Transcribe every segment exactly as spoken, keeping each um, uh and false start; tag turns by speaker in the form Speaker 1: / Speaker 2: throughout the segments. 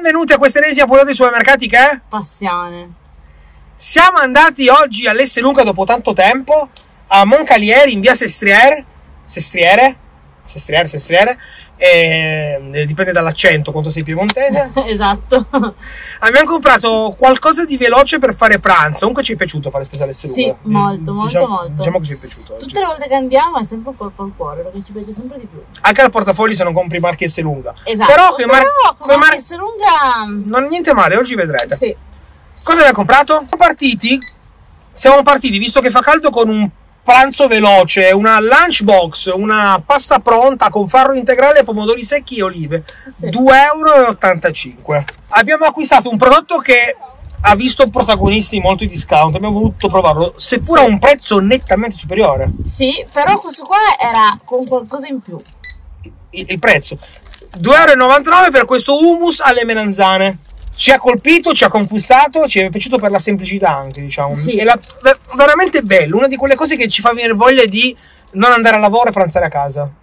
Speaker 1: Benvenuti a questa ennesima puntata di Supermercati che è?
Speaker 2: Passione.
Speaker 1: Siamo andati oggi all'Esselunga dopo tanto tempo a Moncalieri in via Sestriere Sestriere? Sestriere, Sestriere e, dipende dall'accento quanto sei piemontese.
Speaker 2: Esatto.
Speaker 1: Abbiamo comprato qualcosa di veloce per fare pranzo. Comunque ci è piaciuto fare spesa all'Esselunga.
Speaker 2: Sì, molto, molto,
Speaker 1: diciamo,
Speaker 2: molto.
Speaker 1: Diciamo che ci è piaciuto oggi.
Speaker 2: Tutte le volte che andiamo è sempre un colpo al cuore, perché ci piace sempre di più.
Speaker 1: Anche al portafogli se non compri marchi Esselunga.
Speaker 2: Esatto.
Speaker 1: Però con mar-
Speaker 2: con
Speaker 1: mar-
Speaker 2: Esselunga
Speaker 1: non niente male, oggi vedrete.
Speaker 2: sì.
Speaker 1: Cosa abbiamo comprato? Siamo partiti, siamo partiti, visto che fa caldo, con un pranzo veloce, una lunchbox, una pasta pronta con farro integrale, pomodori secchi e olive.
Speaker 2: Sì.
Speaker 1: due e ottantacinque euro. Abbiamo acquistato un prodotto che ha visto protagonisti molto in discount, abbiamo voluto provarlo, seppur
Speaker 2: Sì.
Speaker 1: a un prezzo nettamente superiore.
Speaker 2: Sì, però questo qua era con qualcosa in più.
Speaker 1: Il, il prezzo. due e novantanove euro per questo hummus alle melanzane. Ci ha colpito, ci ha conquistato, ci è piaciuto per la semplicità anche, diciamo.
Speaker 2: Sì.
Speaker 1: È la, veramente bello, una di quelle cose che ci fa venire voglia di non andare a lavoro e pranzare a casa.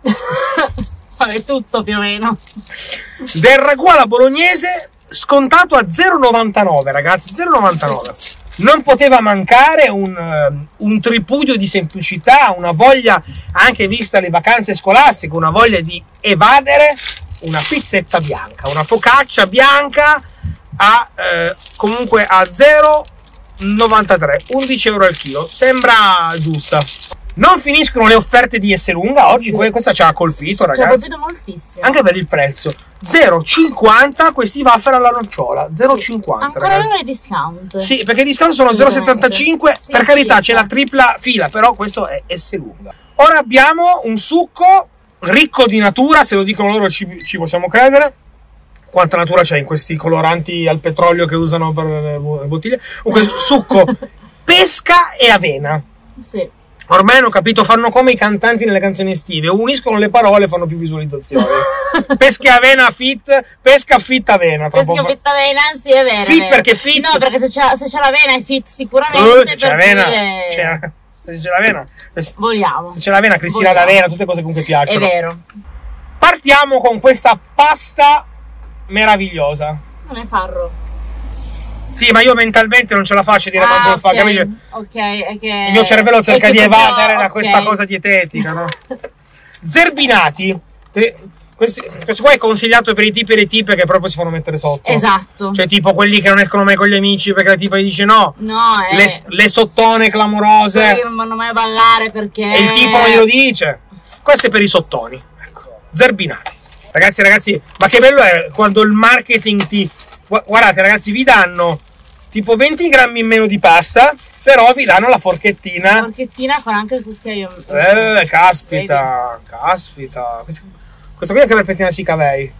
Speaker 2: Vabbè, tutto più o meno.
Speaker 1: Del ragù alla bolognese scontato a zero e novantanove, ragazzi, zero e novantanove. Non poteva mancare un, uh, un tripudio di semplicità, una voglia, anche vista le vacanze scolastiche, una voglia di evadere, una pizzetta bianca, una focaccia bianca a eh, comunque a zero e novantatré, undici euro al chilo, sembra giusta. Non finiscono le offerte di Esselunga oggi,
Speaker 2: Sì.
Speaker 1: Questa ci ha colpito, ragazzi.
Speaker 2: Ci ha colpito moltissimo.
Speaker 1: Anche per il prezzo, zero virgola cinquanta questi wafer alla nocciola, zero virgola cinquanta.
Speaker 2: Ancora avevano i discount.
Speaker 1: Sì, perché i discount sono zero virgola settantacinque,
Speaker 2: Sì,
Speaker 1: per carità
Speaker 2: circa.
Speaker 1: c'è la tripla fila, però questo è Esselunga. Ora abbiamo un succo ricco di natura, se lo dicono loro ci, ci possiamo credere. Quanta natura c'è in questi coloranti al petrolio che usano per le bottiglie? Comunque, succo, pesca e avena.
Speaker 2: Sì.
Speaker 1: Ormai hanno capito, fanno come i cantanti nelle canzoni estive, uniscono le parole e fanno più visualizzazioni. Pesca e avena fit, pesca fit avena.
Speaker 2: Pesca
Speaker 1: Fa...
Speaker 2: fit avena, sì, è vero.
Speaker 1: Fit
Speaker 2: è vero.
Speaker 1: perché fit.
Speaker 2: No, perché se c'è, se c'è l'avena è fit sicuramente.
Speaker 1: Uh, se c'è
Speaker 2: per
Speaker 1: l'avena,
Speaker 2: cui è...
Speaker 1: c'è, se c'è l'avena,
Speaker 2: Vogliamo.
Speaker 1: se c'è l'avena, Cristina
Speaker 2: Vogliamo.
Speaker 1: l'avena, tutte cose comunque piacciono.
Speaker 2: È vero.
Speaker 1: Partiamo con questa pasta meravigliosa.
Speaker 2: Non è farro.
Speaker 1: Sì, ma io mentalmente non ce la faccio a dire
Speaker 2: Ah,
Speaker 1: quanto lo fa,
Speaker 2: ok.
Speaker 1: capisci?
Speaker 2: Ok, è che...
Speaker 1: Il mio cervello cerca
Speaker 2: è che
Speaker 1: di
Speaker 2: proprio-
Speaker 1: evadere da
Speaker 2: ok.
Speaker 1: questa cosa dietetica, no? Zerbinati. Eh, Questo, questo qua è consigliato per i tipi e le tipe che proprio si fanno mettere sotto.
Speaker 2: Esatto.
Speaker 1: Cioè tipo quelli che non escono mai con gli amici perché la tipa gli dice no.
Speaker 2: No, è...
Speaker 1: Le, le sottone clamorose.
Speaker 2: quelli che non vanno mai a ballare perché...
Speaker 1: E il tipo non glielo dice. Questo è per i sottoni. Ecco. Zerbinati. Ragazzi, ragazzi, ma che bello è quando il marketing ti... Gu- Guardate ragazzi, vi danno tipo venti grammi in meno di pasta, però vi danno la forchettina.
Speaker 2: Forchettina con anche il cucchiaio.
Speaker 1: Eh, caspita, caspita. Questo, questo qui è anche per pettinare i cavei.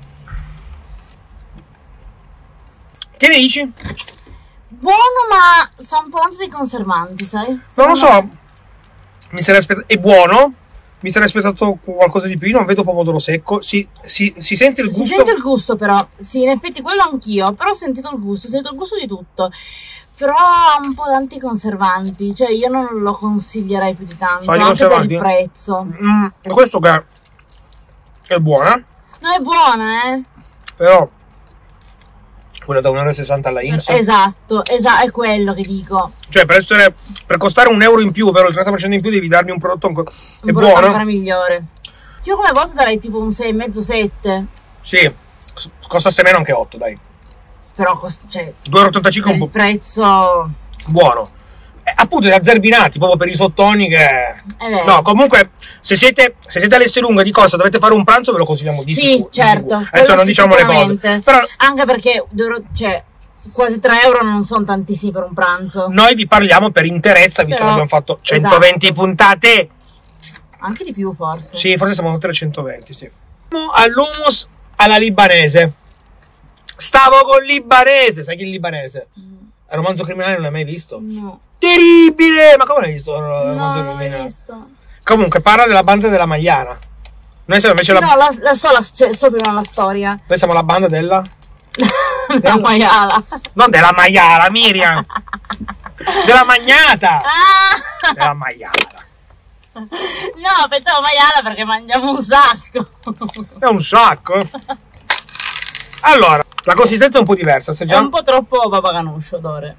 Speaker 1: Che ne dici?
Speaker 2: Buono, ma sa un po' tanto di conservanti, sai?
Speaker 1: Non lo so. Mi sarei aspettato... È buono. Mi sarei aspettato qualcosa di più. Non vedo pomodoro secco. Si, si, si sente il gusto.
Speaker 2: Si sente il gusto però. Sì, in effetti quello anch'io. Però ho sentito il gusto. Ho sentito il gusto di tutto. Però ha un po' tanti conservanti. Cioè io non lo consiglierei più di tanto.
Speaker 1: Sono i
Speaker 2: Anche per
Speaker 1: conservanti?
Speaker 2: il prezzo.
Speaker 1: Mm, questo che è buona.
Speaker 2: No, è buona, eh.
Speaker 1: Però quella da un euro e sessanta alla I N P S.
Speaker 2: Esatto, esatto, è quello che dico.
Speaker 1: Cioè per essere per costare un euro in più, ovvero il trenta per cento in più, devi darmi un prodotto ancora. È
Speaker 2: Un prodotto
Speaker 1: buono?
Speaker 2: ancora migliore. Io come voto darei tipo un sei e mezzo sette.
Speaker 1: Sì, costasse meno anche otto, dai.
Speaker 2: Però costa, cioè,
Speaker 1: due euro e ottantacinque
Speaker 2: per
Speaker 1: un
Speaker 2: il
Speaker 1: po'
Speaker 2: prezzo
Speaker 1: buono. Eh, appunto da zerbinati, proprio per i sottoni che...
Speaker 2: è vero.
Speaker 1: No, comunque, se siete, se siete all'Esselunga di corsa, dovete fare un pranzo, ve lo consigliamo di
Speaker 2: Sì,
Speaker 1: sicuro. di
Speaker 2: certo.
Speaker 1: sicuro. Adesso
Speaker 2: quello
Speaker 1: non diciamo le cose.
Speaker 2: sicuramente.
Speaker 1: Però
Speaker 2: Anche perché dovrò- cioè, quasi tre euro non sono tantissimi per un pranzo.
Speaker 1: noi vi parliamo per interezza, visto
Speaker 2: Però,
Speaker 1: che abbiamo fatto centoventi
Speaker 2: esatto.
Speaker 1: puntate.
Speaker 2: Anche di più forse.
Speaker 1: Sì, forse siamo oltre centoventi, sì. Andiamo all'hummus alla libanese. Stavo con il libanese. Sai chi è il libanese?
Speaker 2: Mm,
Speaker 1: Il romanzo criminale non l'hai mai visto?
Speaker 2: No.
Speaker 1: Terribile! Ma come l'hai visto il
Speaker 2: No,
Speaker 1: romanzo
Speaker 2: non l'ho
Speaker 1: criminale?
Speaker 2: visto.
Speaker 1: Comunque parla della banda della Maiana. Noi siamo invece
Speaker 2: Sì,
Speaker 1: la...
Speaker 2: no, la, la so, la, cioè, so prima la storia.
Speaker 1: Noi siamo la banda della...
Speaker 2: La maiala.
Speaker 1: Non della maiala, Miriam! Della magnata!
Speaker 2: Ah!
Speaker 1: Della maiala.
Speaker 2: No, pensavo maiala perché mangiamo un sacco.
Speaker 1: È un sacco. Allora, La consistenza è un po' diversa.
Speaker 2: È un po' troppo baba ganoush odore.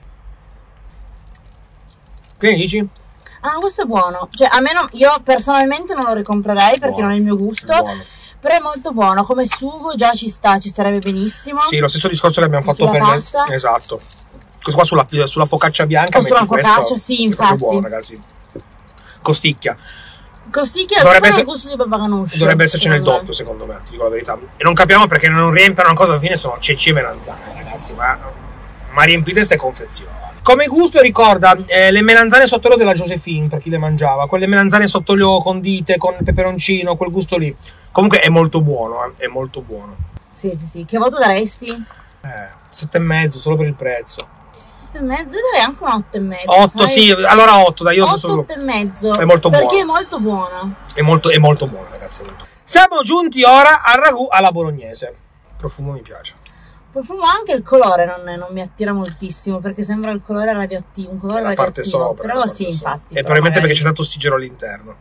Speaker 1: Che ne dici?
Speaker 2: Ah, questo è buono. Cioè, a me non, io personalmente non lo ricomprerei perché
Speaker 1: Buono.
Speaker 2: non è il mio gusto.
Speaker 1: È buono.
Speaker 2: Però è molto buono. Come sugo già ci sta, ci starebbe benissimo.
Speaker 1: Sì, lo stesso discorso che abbiamo fatto
Speaker 2: Sulla
Speaker 1: per
Speaker 2: pasta.
Speaker 1: le... Esatto. Questo qua sulla, sulla focaccia bianca.
Speaker 2: O sulla
Speaker 1: metti questo,
Speaker 2: focaccia, sì,
Speaker 1: è proprio
Speaker 2: infatti.
Speaker 1: buono, ragazzi. Costicchia.
Speaker 2: Costicchia
Speaker 1: Dovrebbe
Speaker 2: ha
Speaker 1: essere-
Speaker 2: il gusto di baba ganoush.
Speaker 1: Dovrebbe esserci nel
Speaker 2: secondo me.
Speaker 1: doppio, secondo me, ti dico la verità. E non capiamo perché non riempiono una cosa, alla fine sono ceci e melanzane, ragazzi. Ma, ma riempite ste confezioni. Come gusto ricorda eh, le melanzane sott'olio della Josephine, per chi le mangiava. Quelle melanzane sott'olio condite con il peperoncino, quel gusto lì. Comunque è molto buono, eh, è molto buono.
Speaker 2: Sì, sì, sì. Che voto daresti?
Speaker 1: Eh, sette e mezzo, solo per il prezzo.
Speaker 2: Sette e mezzo? Io darei anche un otto e mezzo.
Speaker 1: otto,
Speaker 2: sai?
Speaker 1: sì, allora otto, dai, io
Speaker 2: otto,
Speaker 1: solo...
Speaker 2: otto e mezzo.
Speaker 1: È molto
Speaker 2: perché
Speaker 1: buono.
Speaker 2: è molto buono.
Speaker 1: È molto, è molto buono, ragazzi. è molto- Siamo giunti ora al ragù alla bolognese. Il profumo mi piace.
Speaker 2: Profumo anche il colore non, non mi attira moltissimo perché sembra il colore radioattivo, un colore
Speaker 1: La parte
Speaker 2: radioattivo.
Speaker 1: sopra.
Speaker 2: Però
Speaker 1: la parte
Speaker 2: sì,
Speaker 1: sopra.
Speaker 2: infatti.
Speaker 1: E
Speaker 2: però
Speaker 1: probabilmente
Speaker 2: magari-
Speaker 1: perché c'è tanto ossigeno all'interno.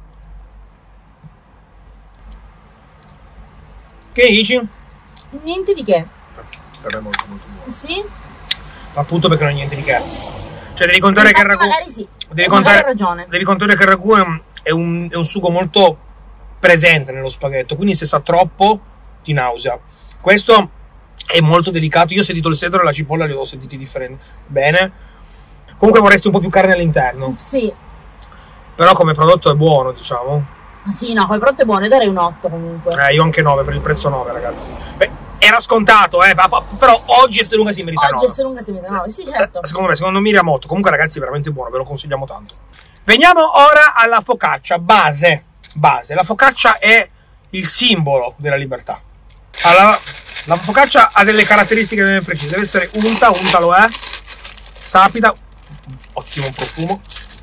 Speaker 1: Che dici?
Speaker 2: Niente di che.
Speaker 1: Per me è molto molto buono.
Speaker 2: Sì?
Speaker 1: Appunto perché non è niente di che. Cioè devi contare che il
Speaker 2: Infatti
Speaker 1: ragù...
Speaker 2: magari sì.
Speaker 1: Devi
Speaker 2: magari
Speaker 1: contare,
Speaker 2: hai ragione.
Speaker 1: devi contare che il ragù è un, è, un, è un sugo molto presente nello spaghetto, quindi se sa troppo ti nausea. Questo è molto delicato. Io ho sentito il sedano e la cipolla, li ho sentiti differenti. Bene. Comunque vorresti un po' più carne all'interno.
Speaker 2: Sì.
Speaker 1: Però come prodotto è buono, diciamo.
Speaker 2: Sì, no, quel prodotto è buono, io darei un otto comunque.
Speaker 1: Eh, io anche nove, per il prezzo nove, ragazzi. Beh, era scontato, eh, pa- pa- però oggi Esselunga si merita
Speaker 2: Oggi
Speaker 1: nove.
Speaker 2: è solo un casimento, no, sì, certo.
Speaker 1: Eh, secondo me, secondo me Miramoto. Comunque, ragazzi, è veramente buono, ve lo consigliamo tanto. Veniamo ora alla focaccia, base. Base. La focaccia è il simbolo della libertà. Allora, la focaccia ha delle caratteristiche ben precise. Deve essere unta, unta lo è. Sapida. Ottimo profumo.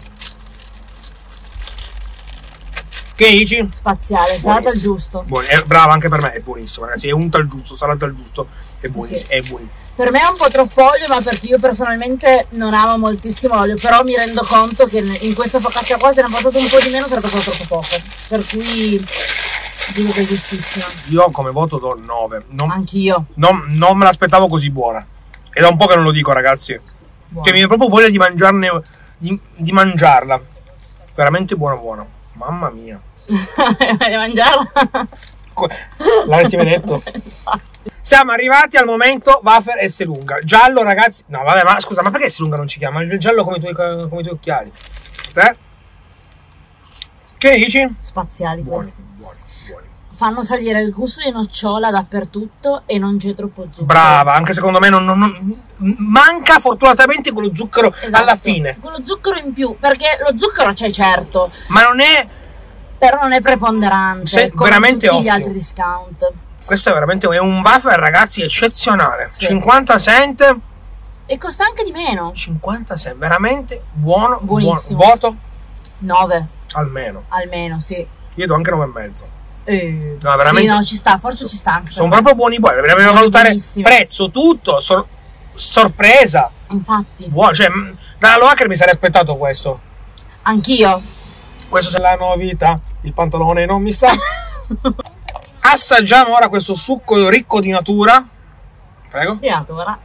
Speaker 1: Che dici?
Speaker 2: Spaziale, salata al
Speaker 1: Buonissimo.
Speaker 2: giusto.
Speaker 1: Buoni, è brava anche per me, è buonissimo, ragazzi. È unta al giusto, salata al giusto, è buonissimo,
Speaker 2: Sì.
Speaker 1: è buonissimo.
Speaker 2: Per me è un po' troppo olio, ma perché io personalmente non amo moltissimo olio, però mi rendo conto che in questa focaccia qua se ne ha portato un po' di meno sarebbe stato troppo poco. Per cui dico che è giustissima.
Speaker 1: Io come voto do nove. Non,
Speaker 2: Anch'io.
Speaker 1: non, non me l'aspettavo così buona. E da un po' che non lo dico, ragazzi.
Speaker 2: Buono.
Speaker 1: Che mi viene proprio voglia di mangiarne, di, di mangiarla. Veramente buona buona. Mamma mia.
Speaker 2: Vai a mangiarla?
Speaker 1: Co- L'avresti mai detto? Siamo arrivati al momento wafer Esselunga. Giallo, ragazzi. No, vabbè, ma scusa, ma perché Esselunga non ci chiama? Il giallo come i tuoi, come i tuoi occhiali. Eh? Che dici?
Speaker 2: Spaziali
Speaker 1: Buoni,
Speaker 2: questi.
Speaker 1: buoni, buoni.
Speaker 2: Fanno salire il gusto di nocciola dappertutto e non c'è troppo zucchero.
Speaker 1: Brava, anche secondo me non, non- non- manca fortunatamente quello zucchero
Speaker 2: Esatto.
Speaker 1: alla fine.
Speaker 2: Quello zucchero in più, perché lo zucchero c'è certo,
Speaker 1: Ma non è...
Speaker 2: però non è preponderante
Speaker 1: Sì,
Speaker 2: come
Speaker 1: veramente
Speaker 2: tutti gli
Speaker 1: ottimo.
Speaker 2: altri discount.
Speaker 1: Questo è veramente è un wafer, ragazzi, eccezionale.
Speaker 2: Sì.
Speaker 1: cinquanta cent.
Speaker 2: E costa anche di meno.
Speaker 1: cinquanta cent, veramente buono.
Speaker 2: Buonissimo.
Speaker 1: Buono. Voto?
Speaker 2: nove,
Speaker 1: Almeno.
Speaker 2: almeno, sì.
Speaker 1: Io do anche nove e mezzo.
Speaker 2: Eh,
Speaker 1: No, veramente.
Speaker 2: Sì, no, ci sta, forse ci sta anche.
Speaker 1: Sono proprio buoni buoni. Dobbiamo
Speaker 2: Sono
Speaker 1: valutare
Speaker 2: buonissimi.
Speaker 1: prezzo, tutto. sor- sorpresa.
Speaker 2: Infatti,
Speaker 1: Buono. Cioè, mh, dalla Loacker mi sarei aspettato questo.
Speaker 2: anch'io.
Speaker 1: Questo è la novità. Il pantalone non mi sta. Assaggiamo ora questo succo ricco di natura. Prego.
Speaker 2: Creatura.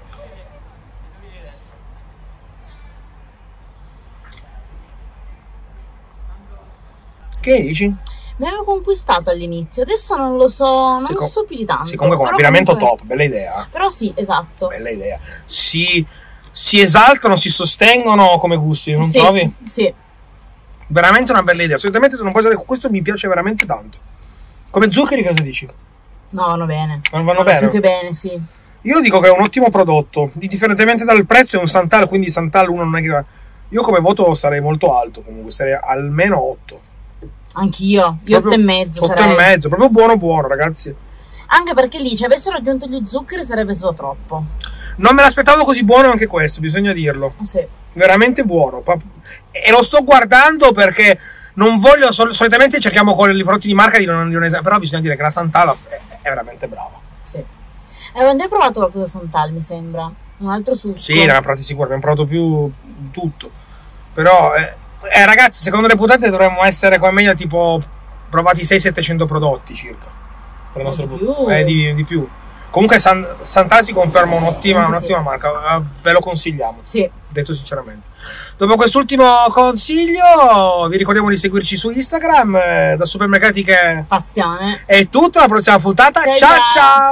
Speaker 1: Che dici?
Speaker 2: Mi avevo conquistato all'inizio, adesso non lo so, non
Speaker 1: Sì,
Speaker 2: lo
Speaker 1: com-
Speaker 2: so più di tanto.
Speaker 1: Sì, comunque con
Speaker 2: però
Speaker 1: abbinamento
Speaker 2: comunque-
Speaker 1: top, bella idea.
Speaker 2: Però sì, esatto.
Speaker 1: Bella idea. Si, si esaltano, si sostengono come gusti, non
Speaker 2: sì,
Speaker 1: trovi?
Speaker 2: Sì.
Speaker 1: Veramente una bella idea. Solitamente se non puoi usare questo mi piace veramente tanto. Come zuccheri cosa dici?
Speaker 2: No, vanno bene.
Speaker 1: Non vanno bene?
Speaker 2: Più che bene, sì.
Speaker 1: Io dico che è un ottimo prodotto. Differentemente dal prezzo è un Santal, quindi Santal uno non è che... Io come voto starei molto alto, comunque starei almeno otto.
Speaker 2: Anch'io, io otto e mezzo
Speaker 1: otto
Speaker 2: sarei.
Speaker 1: e mezzo, proprio buono buono, ragazzi.
Speaker 2: Anche perché lì, se avessero aggiunto gli zuccheri sarebbe stato troppo.
Speaker 1: Non me l'aspettavo così buono anche questo, bisogna dirlo.
Speaker 2: Sì.
Speaker 1: Veramente buono. E lo sto guardando perché non voglio... Sol- solitamente cerchiamo con i prodotti di marca di non, di non es- però bisogna dire che la Sant'Ala è, è veramente brava.
Speaker 2: Sì. Avevo già provato qualcosa Santal, mi sembra. Un altro succo.
Speaker 1: Sì, ne abbiamo provati sicuro, abbiamo provato più tutto. Però, eh, eh, ragazzi, secondo le puntate dovremmo essere come media tipo provati seicento settecento prodotti circa. Per il nostro
Speaker 2: di
Speaker 1: pubblico.
Speaker 2: più.
Speaker 1: Eh, di, di più. Comunque San, Sant'Asi conferma un'ottima,
Speaker 2: Sì.
Speaker 1: un'ottima marca, uh, ve lo consigliamo,
Speaker 2: Sì.
Speaker 1: detto sinceramente. Dopo quest'ultimo consiglio vi ricordiamo di seguirci su Instagram, eh, da Supermercati che
Speaker 2: Passione.
Speaker 1: è tutto, alla prossima puntata,
Speaker 2: Ciao,
Speaker 1: ciao
Speaker 2: ciao.
Speaker 1: ciao!